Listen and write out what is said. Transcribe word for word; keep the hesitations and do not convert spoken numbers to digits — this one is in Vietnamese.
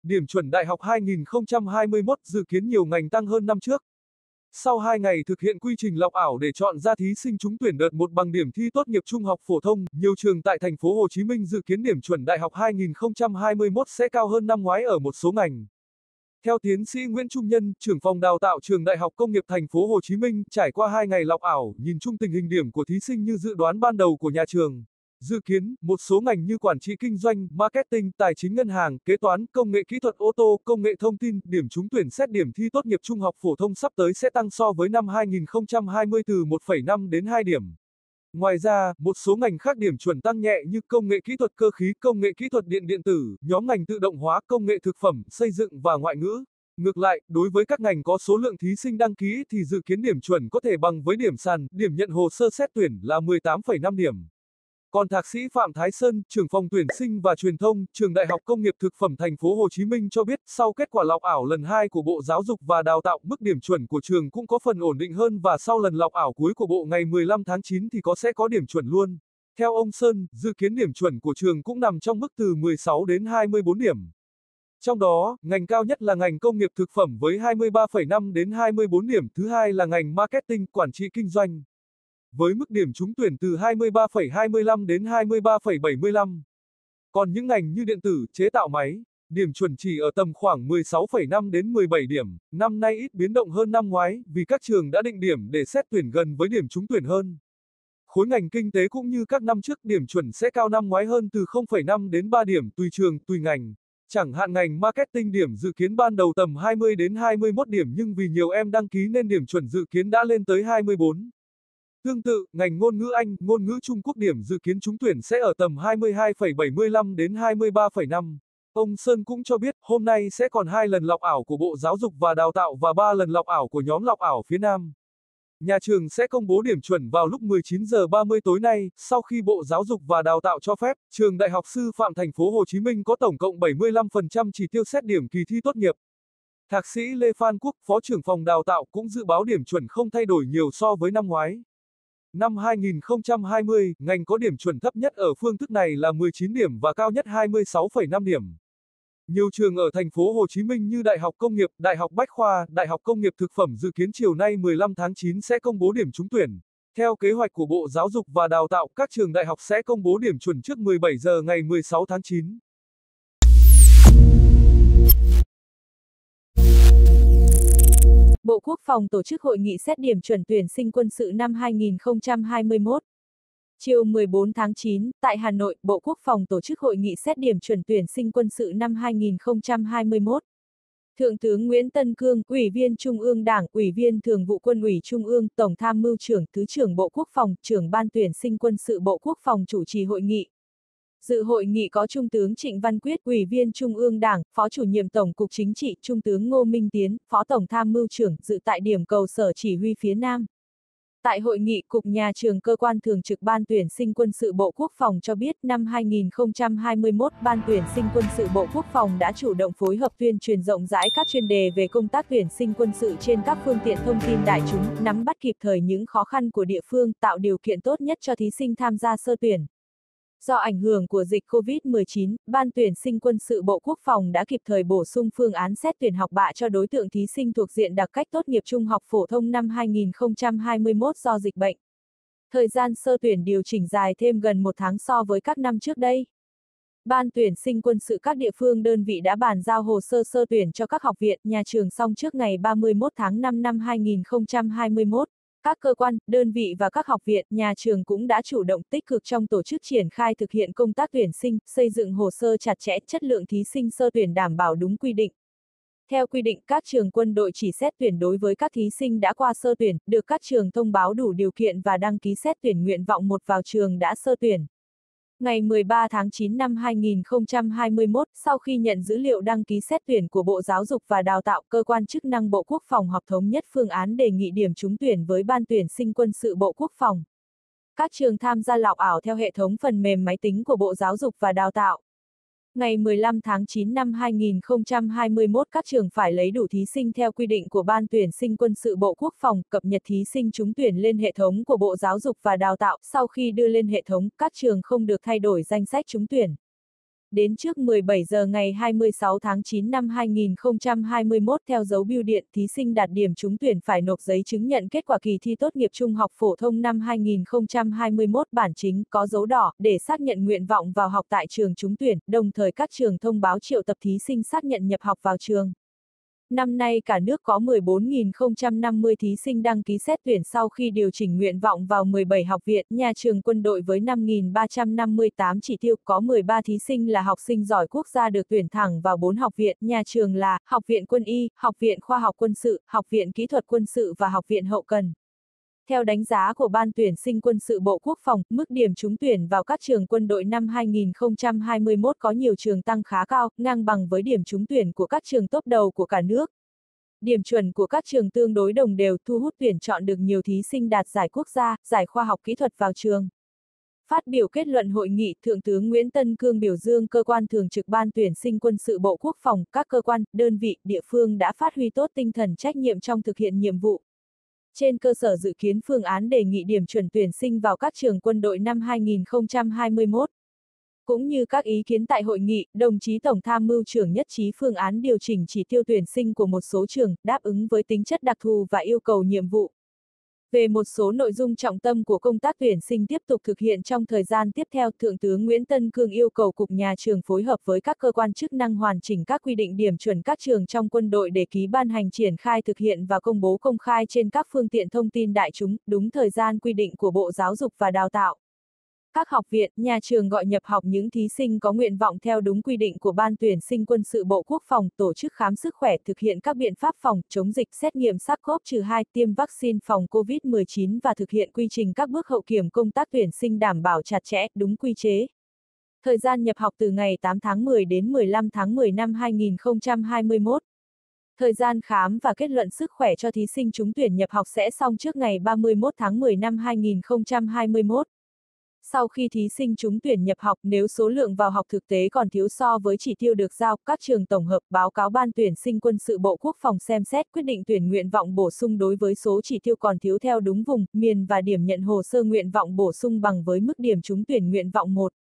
điểm chuẩn đại học hai nghìn không trăm hai mươi mốt dự kiến nhiều ngành tăng hơn năm trước. Sau hai ngày thực hiện quy trình lọc ảo để chọn ra thí sinh trúng tuyển đợt một bằng điểm thi tốt nghiệp trung học phổ thông, nhiều trường tại thành phố Hồ Chí Minh dự kiến điểm chuẩn đại học hai nghìn không trăm hai mươi mốt sẽ cao hơn năm ngoái ở một số ngành. Theo tiến sĩ Nguyễn Trung Nhân, trưởng phòng đào tạo trường Đại học Công nghiệp Thành phố Hồ Chí Minh, trải qua hai ngày lọc ảo, nhìn chung tình hình điểm của thí sinh như dự đoán ban đầu của nhà trường. Dự kiến, một số ngành như quản trị kinh doanh, marketing, tài chính ngân hàng, kế toán, công nghệ kỹ thuật ô tô, công nghệ thông tin, điểm trúng tuyển xét điểm thi tốt nghiệp trung học phổ thông sắp tới sẽ tăng so với năm hai nghìn không trăm hai mươi từ một phẩy năm đến hai điểm. Ngoài ra, một số ngành khác điểm chuẩn tăng nhẹ như công nghệ kỹ thuật cơ khí, công nghệ kỹ thuật điện điện tử, nhóm ngành tự động hóa, công nghệ thực phẩm, xây dựng và ngoại ngữ. Ngược lại, đối với các ngành có số lượng thí sinh đăng ký thì dự kiến điểm chuẩn có thể bằng với điểm sàn, điểm nhận hồ sơ xét tuyển là mười tám phẩy năm điểm. Còn Thạc sĩ Phạm Thái Sơn, trưởng phòng tuyển sinh và truyền thông, trường Đại học Công nghiệp Thực phẩm Thành phố Hồ Chí Minh cho biết, sau kết quả lọc ảo lần hai của Bộ Giáo dục và Đào tạo, mức điểm chuẩn của trường cũng có phần ổn định hơn và sau lần lọc ảo cuối của Bộ ngày mười lăm tháng chín thì có sẽ có điểm chuẩn luôn. Theo ông Sơn, dự kiến điểm chuẩn của trường cũng nằm trong mức từ mười sáu đến hai mươi bốn điểm. Trong đó, ngành cao nhất là ngành công nghiệp thực phẩm với hai mươi ba phẩy năm đến hai mươi bốn điểm, thứ hai là ngành marketing, quản trị kinh doanh, với mức điểm trúng tuyển từ hai mươi ba phẩy hai mươi lăm đến hai mươi ba phẩy bảy mươi lăm. Còn những ngành như điện tử, chế tạo máy, điểm chuẩn chỉ ở tầm khoảng mười sáu phẩy năm đến mười bảy điểm, năm nay ít biến động hơn năm ngoái vì các trường đã định điểm để xét tuyển gần với điểm trúng tuyển hơn. Khối ngành kinh tế cũng như các năm trước, điểm chuẩn sẽ cao năm ngoái hơn từ không phẩy năm đến ba điểm tùy trường, tùy ngành. Chẳng hạn ngành marketing điểm dự kiến ban đầu tầm hai mươi đến hai mươi mốt điểm nhưng vì nhiều em đăng ký nên điểm chuẩn dự kiến đã lên tới hai mươi bốn. Tương tự, ngành ngôn ngữ Anh, ngôn ngữ Trung Quốc điểm dự kiến trúng tuyển sẽ ở tầm hai mươi hai phẩy bảy mươi lăm đến hai mươi ba phẩy năm. Ông Sơn cũng cho biết, hôm nay sẽ còn hai lần lọc ảo của Bộ Giáo dục và Đào tạo và ba lần lọc ảo của nhóm lọc ảo phía Nam. Nhà trường sẽ công bố điểm chuẩn vào lúc mười chín giờ ba mươi tối nay, sau khi Bộ Giáo dục và Đào tạo cho phép, trường Đại học Sư phạm Thành phố Hồ Chí Minh có tổng cộng bảy mươi lăm phần trăm chỉ tiêu xét điểm kỳ thi tốt nghiệp. Thạc sĩ Lê Phan Quốc, Phó trưởng phòng đào tạo cũng dự báo điểm chuẩn không thay đổi nhiều so với năm ngoái. Năm hai nghìn không trăm hai mươi, ngành có điểm chuẩn thấp nhất ở phương thức này là mười chín điểm và cao nhất hai mươi sáu phẩy năm điểm. Nhiều trường ở thành phố Hồ Chí Minh như Đại học Công nghiệp, Đại học Bách khoa, Đại học Công nghiệp Thực phẩm dự kiến chiều nay mười lăm tháng chín sẽ công bố điểm trúng tuyển. Theo kế hoạch của Bộ Giáo dục và Đào tạo, các trường đại học sẽ công bố điểm chuẩn trước mười bảy giờ ngày mười sáu tháng chín. Bộ Quốc phòng tổ chức hội nghị xét điểm chuẩn tuyển sinh quân sự năm hai nghìn không trăm hai mươi mốt. Chiều mười bốn tháng chín, tại Hà Nội, Bộ Quốc phòng tổ chức hội nghị xét điểm chuẩn tuyển sinh quân sự năm hai nghìn không trăm hai mươi mốt. Thượng tướng Nguyễn Tân Cương, Ủy viên Trung ương Đảng, Ủy viên Thường vụ Quân ủy Trung ương, Tổng tham mưu trưởng, Thứ trưởng Bộ Quốc phòng, Trưởng ban tuyển sinh quân sự Bộ Quốc phòng chủ trì hội nghị. Dự hội nghị có Trung tướng Trịnh Văn Quyết, Ủy viên Trung ương Đảng, Phó chủ nhiệm Tổng cục Chính trị, Trung tướng Ngô Minh Tiến, Phó Tổng tham mưu trưởng, dự tại điểm cầu Sở Chỉ huy phía Nam. Tại hội nghị, Cục Nhà trường Cơ quan Thường trực Ban tuyển sinh quân sự Bộ Quốc phòng cho biết năm hai nghìn không trăm hai mươi mốt, Ban tuyển sinh quân sự Bộ Quốc phòng đã chủ động phối hợp tuyên truyền rộng rãi các chuyên đề về công tác tuyển sinh quân sự trên các phương tiện thông tin đại chúng, nắm bắt kịp thời những khó khăn của địa phương, tạo điều kiện tốt nhất cho thí sinh tham gia sơ tuyển. Do ảnh hưởng của dịch Covid mười chín, Ban tuyển sinh quân sự Bộ Quốc phòng đã kịp thời bổ sung phương án xét tuyển học bạ cho đối tượng thí sinh thuộc diện đặc cách tốt nghiệp trung học phổ thông năm hai nghìn không trăm hai mươi mốt do dịch bệnh. Thời gian sơ tuyển điều chỉnh dài thêm gần một tháng so với các năm trước đây. Ban tuyển sinh quân sự các địa phương đơn vị đã bàn giao hồ sơ sơ tuyển cho các học viện, nhà trường xong trước ngày ba mươi mốt tháng năm năm hai nghìn không trăm hai mươi mốt. Các cơ quan, đơn vị và các học viện, nhà trường cũng đã chủ động tích cực trong tổ chức triển khai thực hiện công tác tuyển sinh, xây dựng hồ sơ chặt chẽ, chất lượng thí sinh sơ tuyển đảm bảo đúng quy định. Theo quy định, các trường quân đội chỉ xét tuyển đối với các thí sinh đã qua sơ tuyển, được các trường thông báo đủ điều kiện và đăng ký xét tuyển nguyện vọng một vào trường đã sơ tuyển. Ngày mười ba tháng chín năm hai nghìn không trăm hai mươi mốt, sau khi nhận dữ liệu đăng ký xét tuyển của Bộ Giáo dục và Đào tạo, cơ quan chức năng Bộ Quốc phòng họp thống nhất phương án đề nghị điểm trúng tuyển với Ban tuyển sinh quân sự Bộ Quốc phòng. Các trường tham gia lọc ảo theo hệ thống phần mềm máy tính của Bộ Giáo dục và Đào tạo. Ngày mười lăm tháng chín năm hai nghìn không trăm hai mươi mốt, các trường phải lấy đủ thí sinh theo quy định của Ban tuyển sinh quân sự Bộ Quốc phòng, cập nhật thí sinh trúng tuyển lên hệ thống của Bộ Giáo dục và Đào tạo. Sau khi đưa lên hệ thống, các trường không được thay đổi danh sách trúng tuyển. Đến trước mười bảy giờ ngày hai mươi sáu tháng chín năm hai nghìn không trăm hai mươi mốt theo dấu bưu điện, thí sinh đạt điểm trúng tuyển phải nộp giấy chứng nhận kết quả kỳ thi tốt nghiệp trung học phổ thông năm hai nghìn không trăm hai mươi mốt bản chính có dấu đỏ để xác nhận nguyện vọng vào học tại trường trúng tuyển, đồng thời các trường thông báo triệu tập thí sinh xác nhận nhập học vào trường. Năm nay cả nước có mười bốn nghìn không trăm năm mươi thí sinh đăng ký xét tuyển sau khi điều chỉnh nguyện vọng vào mười bảy học viện, nhà trường quân đội với năm nghìn ba trăm năm mươi tám chỉ tiêu, có mười ba thí sinh là học sinh giỏi quốc gia được tuyển thẳng vào bốn học viện, nhà trường là Học viện Quân y, Học viện Khoa học Quân sự, Học viện Kỹ thuật Quân sự và Học viện Hậu cần. Theo đánh giá của Ban tuyển sinh quân sự Bộ Quốc phòng, mức điểm trúng tuyển vào các trường quân đội năm hai nghìn không trăm hai mươi mốt có nhiều trường tăng khá cao, ngang bằng với điểm trúng tuyển của các trường top đầu của cả nước. Điểm chuẩn của các trường tương đối đồng đều, thu hút tuyển chọn được nhiều thí sinh đạt giải quốc gia, giải khoa học kỹ thuật vào trường. Phát biểu kết luận hội nghị, Thượng tướng Nguyễn Tân Cương biểu dương cơ quan thường trực Ban tuyển sinh quân sự Bộ Quốc phòng, các cơ quan, đơn vị, địa phương đã phát huy tốt tinh thần trách nhiệm trong thực hiện nhiệm vụ. Trên cơ sở dự kiến phương án đề nghị điểm chuẩn tuyển sinh vào các trường quân đội năm hai nghìn không trăm hai mươi mốt. Cũng như các ý kiến tại hội nghị, đồng chí Tổng tham mưu trưởng nhất trí phương án điều chỉnh chỉ tiêu tuyển sinh của một số trường, đáp ứng với tính chất đặc thù và yêu cầu nhiệm vụ. Về một số nội dung trọng tâm của công tác tuyển sinh tiếp tục thực hiện trong thời gian tiếp theo, Thượng tướng Nguyễn Tân Cương yêu cầu Cục Nhà trường phối hợp với các cơ quan chức năng hoàn chỉnh các quy định điểm chuẩn các trường trong quân đội để ký ban hành triển khai thực hiện và công bố công khai trên các phương tiện thông tin đại chúng, đúng thời gian quy định của Bộ Giáo dục và Đào tạo. Các học viện, nhà trường gọi nhập học những thí sinh có nguyện vọng theo đúng quy định của Ban tuyển sinh quân sự Bộ Quốc phòng, tổ chức khám sức khỏe, thực hiện các biện pháp phòng, chống dịch, xét nghiệm SARS-CoV hai, tiêm vaccine phòng Covid mười chín và thực hiện quy trình các bước hậu kiểm công tác tuyển sinh đảm bảo chặt chẽ, đúng quy chế. Thời gian nhập học từ ngày tám tháng mười đến mười lăm tháng mười năm hai nghìn không trăm hai mươi mốt. Thời gian khám và kết luận sức khỏe cho thí sinh trúng tuyển nhập học sẽ xong trước ngày ba mươi mốt tháng mười năm hai nghìn không trăm hai mươi mốt. Sau khi thí sinh trúng tuyển nhập học, nếu số lượng vào học thực tế còn thiếu so với chỉ tiêu được giao, các trường tổng hợp báo cáo Ban tuyển sinh quân sự Bộ Quốc phòng xem xét quyết định tuyển nguyện vọng bổ sung đối với số chỉ tiêu còn thiếu theo đúng vùng, miền và điểm nhận hồ sơ nguyện vọng bổ sung bằng với mức điểm trúng tuyển nguyện vọng một.